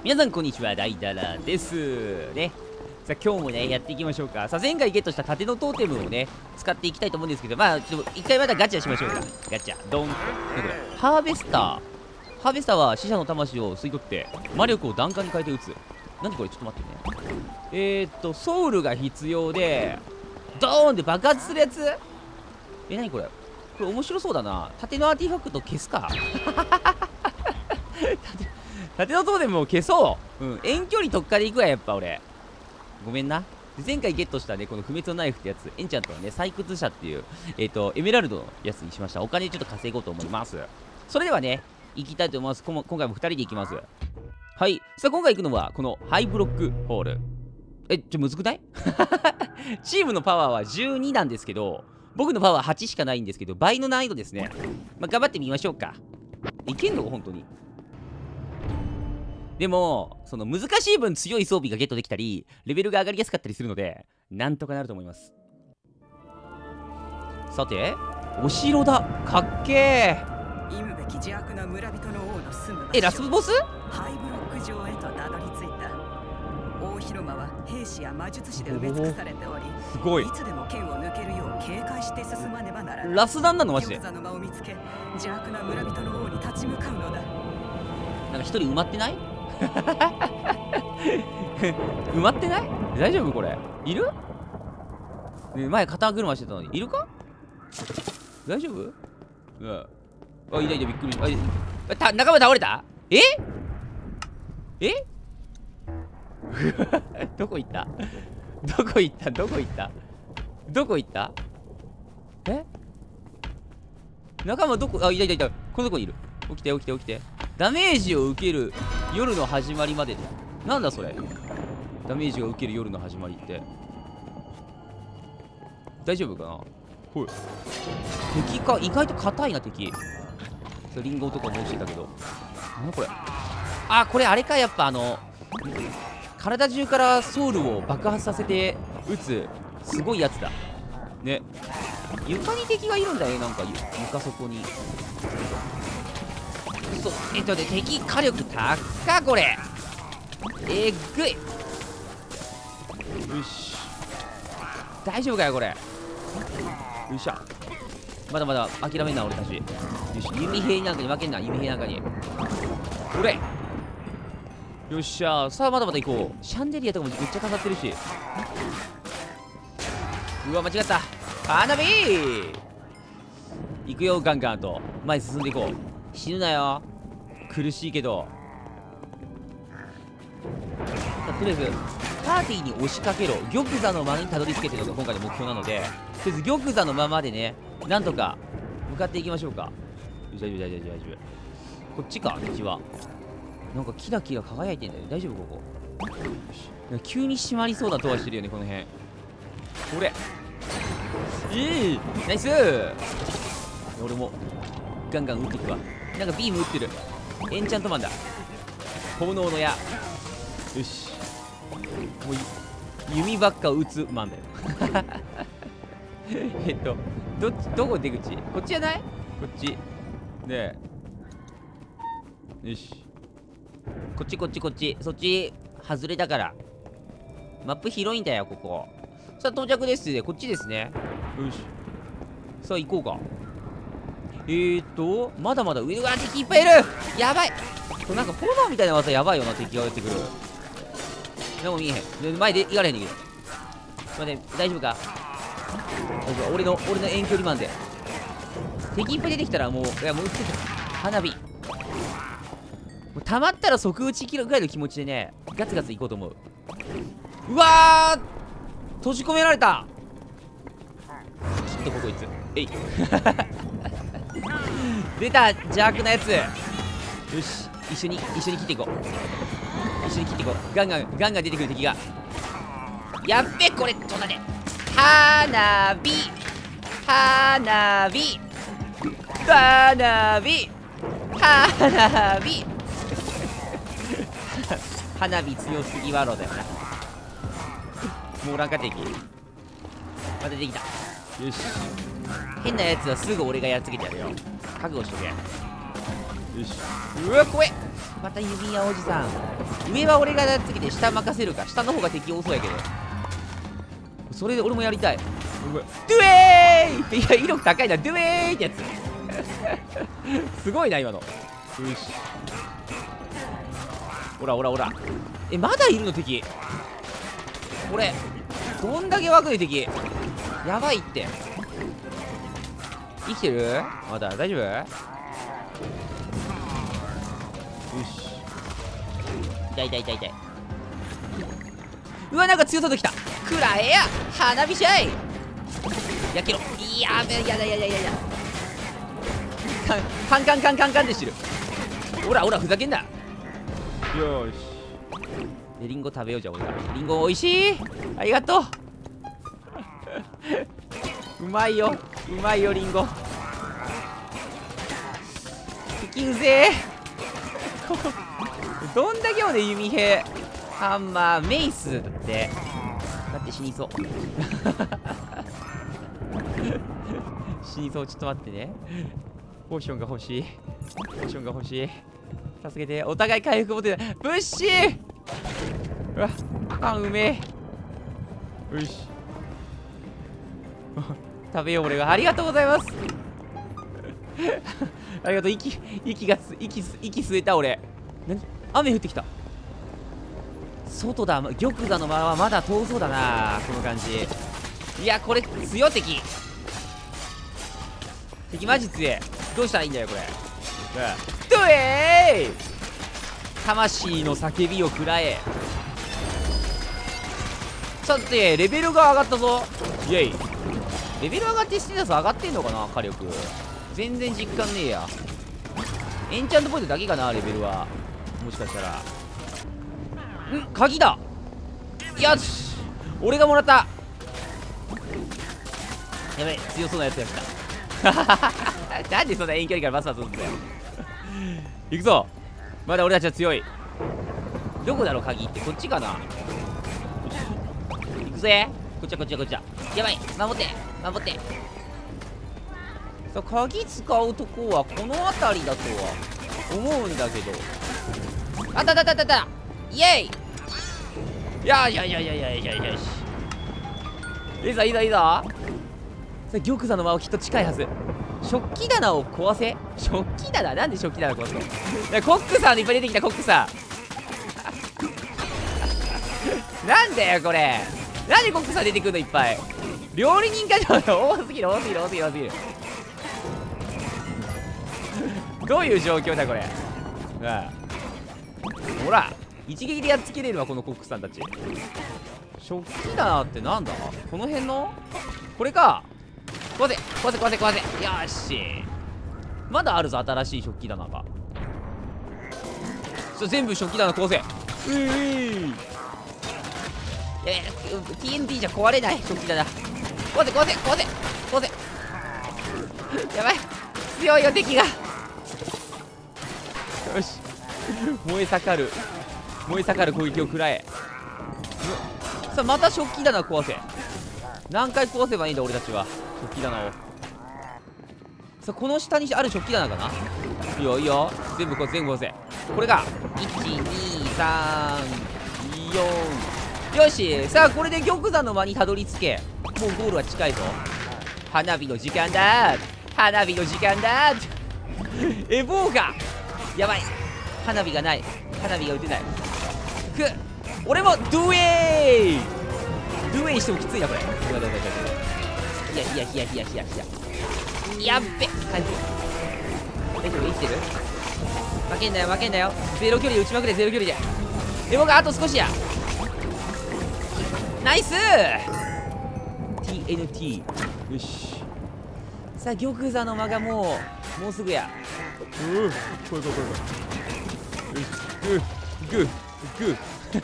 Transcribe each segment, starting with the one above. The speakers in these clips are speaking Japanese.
皆さんこんにちは、ダイダラですね。さあ今日もねやっていきましょうか。さあ前回ゲットした盾のトーテムをね使っていきたいと思うんですけど、まあちょっと一回またガチャしましょうか。ガチャドン。これハーベスターは死者の魂を吸い取って魔力を弾丸に変えて撃つ。何これ、ちょっと待ってね。ソウルが必要でドーンって爆発するやつ。何これ、これ面白そうだな。盾のアーティファクト消すか。盾のトーテムを消そう。遠距離特化でいくわ、やっぱ俺。ごめんな。前回ゲットしたね、この不滅のナイフってやつ、エンチャントのね、採掘者っていう、エメラルドのやつにしました。お金ちょっと稼ごうと思います。それではね、行きたいと思います。今回も2人で行きます。はい。さあ、今回行くのは、このハイブロックホール。むずくないチームのパワーは12なんですけど、僕のパワー8しかないんですけど、倍の難易度ですね。まあ、頑張ってみましょうか。いけんの本当に。でも、その難しい分強い装備がゲットできたり、レベルが上がりやすかったりするので、なんとかなると思います。さて、お城だ。かっけー。 忌むべき邪悪な村人の王の住む場所。 ラスボス？ ハイブロック城へとたどり着いた。大広間は兵士や魔術師で埋め尽くされており、 すごい。 いつでも剣を抜けるよう警戒して進まねばならない。 ラスダンなのマジで。 餃子の間を見つけ、邪悪な村人の王に立ち向かうのだ。 なんか一人埋まってない？埋まってない？大丈夫これ？いる？ね、前肩車してたのにいるか？大丈夫？うん。あ、いたびっくりした。仲間倒れた？えどこ行った？仲間どこ？あ、いた。このとこにいる。起きて。ダメージを受ける夜の始まりまで。なんだそれ。ダメージを受ける夜の始まりって大丈夫かな。ほい。敵か。意外と硬いな敵。リンゴとかも落ちてたけど。なんだこれ。あ、これあれか。やっぱ体中からソウルを爆発させて撃つすごいやつだね。床に敵がいるんだよ。なんか床底に。敵火力高っこれ。えぐい。よし、大丈夫かよこれ。よいしょ。まだまだ諦めんな俺たち。よし、弓兵なんかに負けんな。弓兵なんかにおれ。よっしゃ。さあまだまだ行こう。シャンデリアとかもめっちゃ飾ってるし。うわ間違った。花火行くよ。ガンガンと前進んでいこう。死ぬなよ。苦しいけど。とりあえずパーティーに押しかけろ。玉座の間にたどり着けてるのが今回の目標なので、とりあえず玉座のままでね、なんとか向かっていきましょうか。大丈夫。こっちか。道はなんかキラキラ輝いてんだよ。大丈夫ここ。急に閉まりそうなドアしてるよねこの辺。これナイスー。俺もガンガン撃っていくわ。なんかビーム撃ってる。エンチャントマンだ。炎の矢。よし、もう弓ばっか撃つマンだよ。どこ出口？こっちじゃない？こっちねえ。よし、こっち。そっち外れだから。マップ広いんだよここ。さあ到着です。こっちですね。よし、さあ行こうか。まだまだ上が敵いっぱいいる。やばい。なんか炎みたいな技やばいよな。敵がやってくる。でも見えへん。前で行かれへんねんけど。待って、大丈夫か。俺の遠距離マンで敵いっぱい出てきたらもう、いやもう撃ってた。花火もう溜まったら即打ちキロぐらいの気持ちでね、ガツガツ行こうと思う。うわー、閉じ込められた。きっとこいつ。出た邪悪なやつ。よし、一緒に切っていこう。ガンガン出てくる敵が。やっべこれ。ちょっと待って。花火花火強すぎワロだよな。もうおらんか敵。また出てきた。よし、変なやつはすぐ俺がやっつけてやるよ。覚悟しとけ。よし。うわ怖え。 また弓矢おじさん。上は俺がやっつけて下任せるか。下の方が敵多そうやけど。それで俺もやりたい。ドゥエーイって、いや威力高いな。ドゥエーイってやつすごいな今の。よし、ほらほらほら。まだいるの敵。これどんだけ枠で敵やばいって。生きてる？まだ大丈夫？よし。痛い痛い痛い痛い。うわ、なんか強さときた。くらえや花火しゃい。やけろ。やべえ、やだやだやだやだ。カンカンカンカンカンってしてる。ほらほら、ふざけんな。よーし。でリンゴ食べよう。じゃあ俺がリンゴおいしい。ありがとううまいよ、うまいよリンゴ。敵うぜどんだけもね、弓兵ハンマーメイスだって。だって死にそう死にそう。ちょっと待ってね。ポーションが欲しい。ポーションが欲しい。助けて。お互い回復持ってない。ブッシー。うわ、パンうめえ。よし食べよう俺が。ありがとうございますありがとう。息吸えた俺。何？雨降ってきた。外だ。玉座の間はまだ遠そうだな、この感じ。いや、これ強い。敵マジ強い。どうしたらいいんだよこれ。ドエーイ。魂の叫びを食らえ。さてレベルが上がったぞ。イェイ。レベル上がってステータス上がってんのかな。火力全然実感ねえや。エンチャントポイントだけかな、レベルは。もしかしたら鍵だ。よし、俺がもらった。やばい、強そうなやつやったなんでそんな遠距離からバスバスするんだよ行くぞ。まだ俺たちは強い。どこだろう鍵って。こっちかな。行くぜ。こっちはこっちはこっちは。やばい、守って守って。さあ鍵使うとこはこの辺りだとは思うんだけど。あったあったあったあった。イエイ。いやいやいやいやいやいやいや。いいぞいいぞいいぞ。さあ玉座の間はきっと近いはず。食器棚を壊せ。食器棚、なんで食器棚壊すのコックさんいっぱい出てきた。コックさんなんだよこれ。なんでコックさん出てくるのいっぱい。料理人かじゃん。多すぎる多すぎる多すぎる多すぎるどういう状況だこれ。ほら一撃でやっつけれるわこのコックさんたち。食器棚ってなんだ。この辺のこれか。壊せ壊せ壊せ壊せ。よーし、まだあるぞ新しい食器棚が。全部食器棚壊せ。TNT じゃ壊れない食器棚。壊せ壊せ壊せ壊せやばい、強いよ敵が。よし燃え盛る燃え盛る攻撃を食らえ。さあまた食器棚壊せ。何回壊せばいいんだ俺たちは食器棚を。さあこの下にある食器棚かな。いいよいいよ、全部壊せ全部壊せ。これが12344。よし、さあこれで玉座の間にたどり着け。もうゴールは近いぞ。花火の時間だ花火の時間だエボーがやばい。花火がない。花火が打てない。俺もドゥエーイドゥエーイしてもきついなこれ。いやいやいやいやいやいややっべ回復。大丈夫、生きてる。負けんなよ負けんなよ。ゼロ距離で打ちまくれ。ゼロ距離でエボがあと少しや。ナイス TNT。 よし、さあ玉座の間がもうすぐや。これこれこれ。よし、グーグー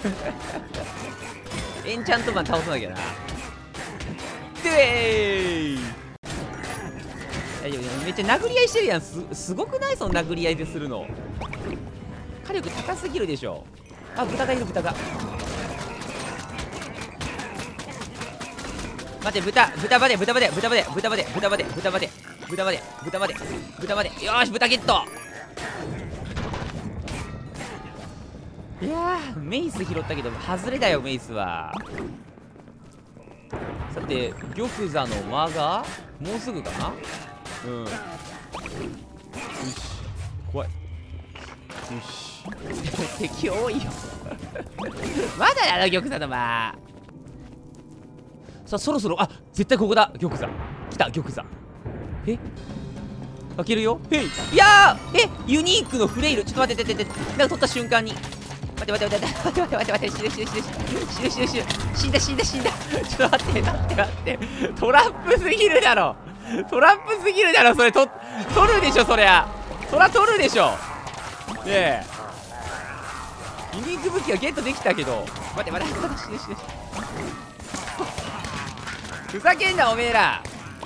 エンチャントマン倒さなきゃな。でーい。大丈夫。めっちゃ殴り合いしてるやん。すごくないその殴り合いでするの。火力高すぎるでしょ。あ、豚がいる豚が。待って、豚まで豚まで豚まで豚まで豚まで豚まで豚まで豚まで豚まで。よーし豚ゲット。 いやー、メイス拾ったけど外れだよメイスは。さて玉座の間がもうすぐかな。うん、よし怖い。よし敵多いよまだやな玉座の間。さあそろそろ、あ、絶対ここだ。玉座来た。玉座開けるよ。いやー、ユニークのフレイル。ちょっと待って、なんか取った瞬間に待って、死んだ。ちょっと待って、トラップすぎるだろ、それ取るでしょ、そりゃ取るでしょ。ねえ、ユニーク武器はゲットできたけど、待って、ふざけんなおめえら。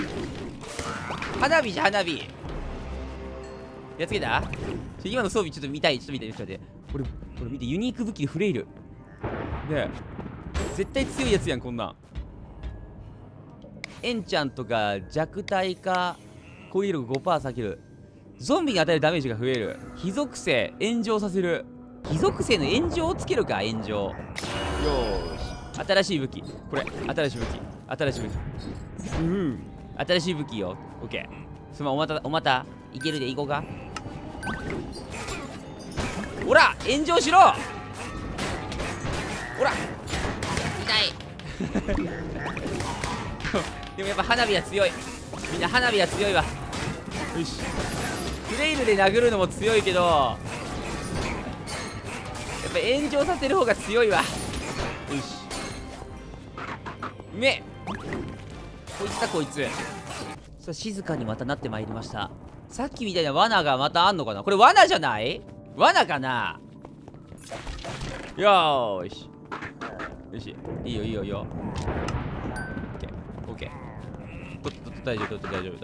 花火じゃ花火。やっつけた？今の装備ちょっと見たい。ちょっと待って。これ見て、ユニーク武器でフレイル。ねえ、絶対強いやつやん、こんなん。エンチャントが弱体化、攻撃力 5% 下げる。ゾンビに与えるダメージが増える。非属性、炎上させる。非属性の炎上をつけるか、炎上。よーし。新しい武器。これ、新しい武器。新しい武器よ。オッケー。すまん、おまた。いけるで、いこうか。ほら炎上しろ。ほら痛いでもやっぱ花火は強い。みんな花火は強いわ。よし、フレイルで殴るのも強いけど、やっぱ炎上させる方が強いわ。よし、うめえ。こいつさあ、静かにまたなってまいりました。さっきみたいな罠がまたあんのかな。これ罠じゃない？罠かな。よーし、いいよ。オッケー。大丈夫。よし、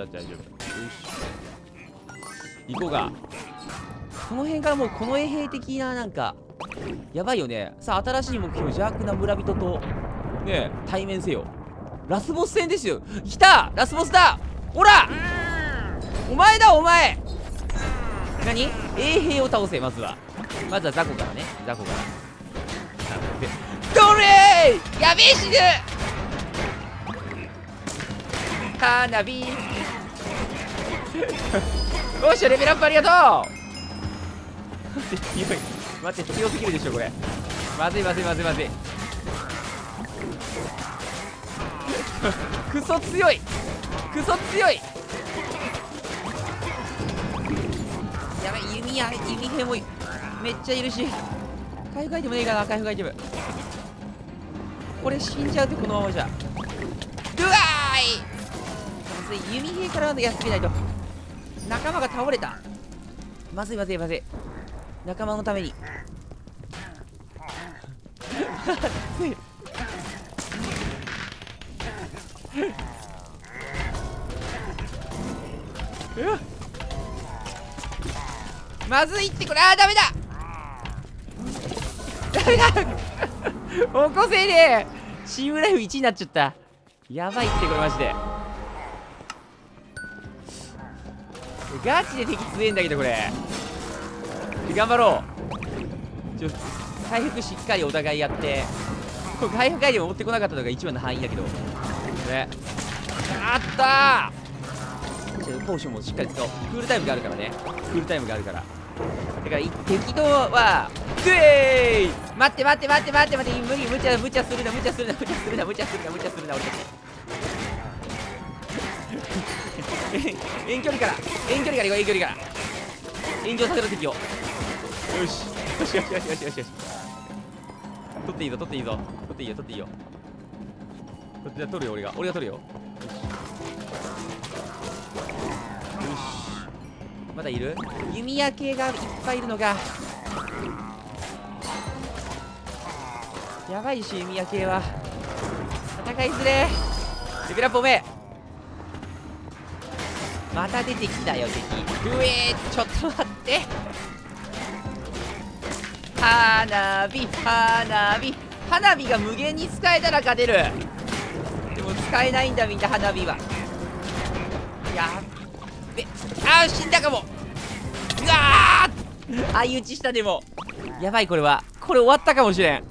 行こうか。この辺からもうこの衛兵的な、なんかやばいよね。さあ、新しい目標、邪悪な村人とねえ対面せよ。ラスボス戦ですよ。来た、ラスボスだ。ほら、お前だ。何？衛兵を倒せ。まずは雑魚からね。どれー、やべえ、死ぬ。花火よっしゃ、レベルアップありがとう待って、強すぎるでしょこれ。まずいクソ強い。やばい、弓兵もめっちゃいるし、回復アイテムねえかな。回復アイテムこれ死んじゃうって、このままじゃ。うわーい、まずい。弓兵からやっつけないと。仲間が倒れた。まずい。仲間のためにまずいって、これ。ダメだ起こせねえ。チームライフ1になっちゃった。やばいって、これマジで。ガチで敵強えんだけど、これ頑張ろう。回復しっかりお互いやって。これ回復アイテム持ってこなかったのが一番の範囲だけどね。あったー。ポーションもしっかり使おう。クールタイムがあるからね。だから敵とはグエーイ。待って、無茶するな俺たち遠距離から炎上させる敵を。よし取っていいよ。取るよ、俺が取るよ。よし、まだいる？弓矢系がいっぱいいるのがやばいし、弓矢系は戦いづれ。レベルアップおめえ。また出てきたよ敵。うえー、ちょっと待って。花火が無限に使えたら勝てる。でも使えないんだ、みんな花火は。やっべ、死んだかも。うわ相打ちしたでも。やばい、これは。これ終わったかもしれん。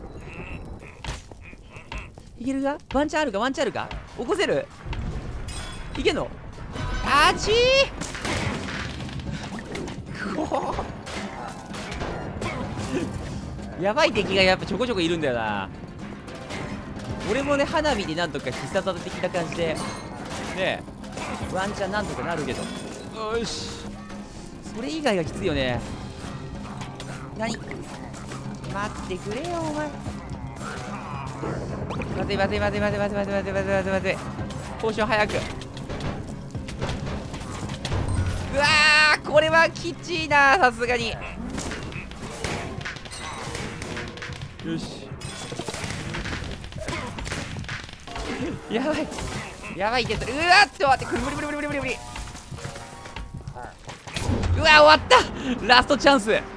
いけるか？ワンチャンあるか？ワンチャンあるか？起こせる？いけんの？あちーくおやばい敵がやっぱちょこちょこいるんだよな。俺もね、花火でなんとか必殺技的な感じでねえ、ワンチャンなんとかなるけど。よし、それ以外がきついよね。何？待ってくれよお前。待て待て待て待て待て待て待て待て待て待て。ポーション早く。うわー、これはきちいな、さすがに。よしやばいやばい、いけた。うわーって待って、無理無理無理無理無理無理。うわー、終わった。ラストチャンス。や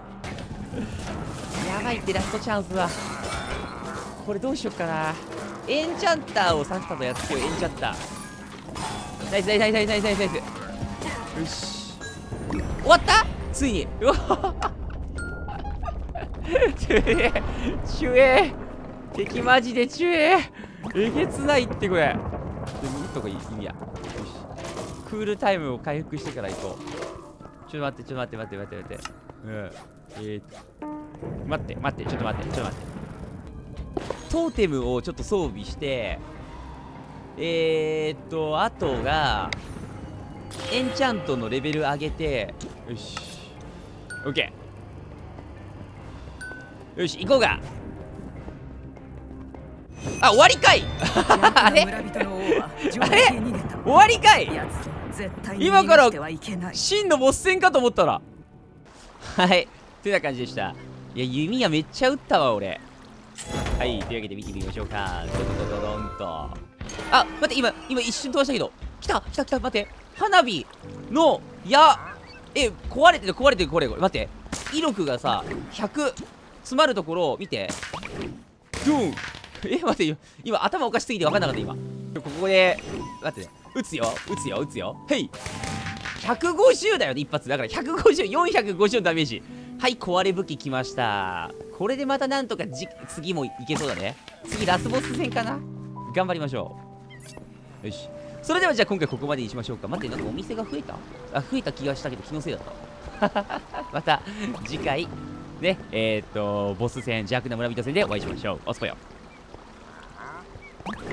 ばいって、ラストチャンスは。これどうしよっかな。エンチャンターをさっさとやっつけよう。エンチャンターナイスナイスナイスナイスナイスナイスナイス。よし、終わった、ついに。うわちゅえちゅえ敵マジでちゅええげつないってこれ。でも打っとこいい意味や。よし、クールタイムを回復してから行こう。ちょっと待ってちょっと待って待って待って待って、待って待って、ちょっと待ってちょっと待って。トーテムをちょっと装備して、あとがエンチャントのレベル上げて、よし OK、 よし行こうか。あ、終わりかいあれあれ終わりかい。今から真のボス戦かと思ったらはい、というような感じでした。いや、弓矢めっちゃ撃ったわ俺。はい、というわけで見てみましょうか。ドドドドドンと。あ、待って、今一瞬飛ばしたけど、来た来た来た、待って、花火の壊れてる壊れてる、これ待って、威力がさ100詰まるところを見て、ドゥン。待ってよ、今頭おかしすぎて分かんなかった。今ここで待ってね、撃つよ撃つよ撃つよ。へい、150だよね、一発だから。150、450のダメージ。はい、壊れ武器きました。これでまたなんとか次もいけそうだね。次ラスボス戦かな。頑張りましょう。よし、それではじゃあ今回ここまでにしましょうか。待って、なんかお店が増えた？あ、増えた気がしたけど気のせいだったまた次回ね、ボス戦邪悪な村人戦でお会いしましょう。おつぽよ。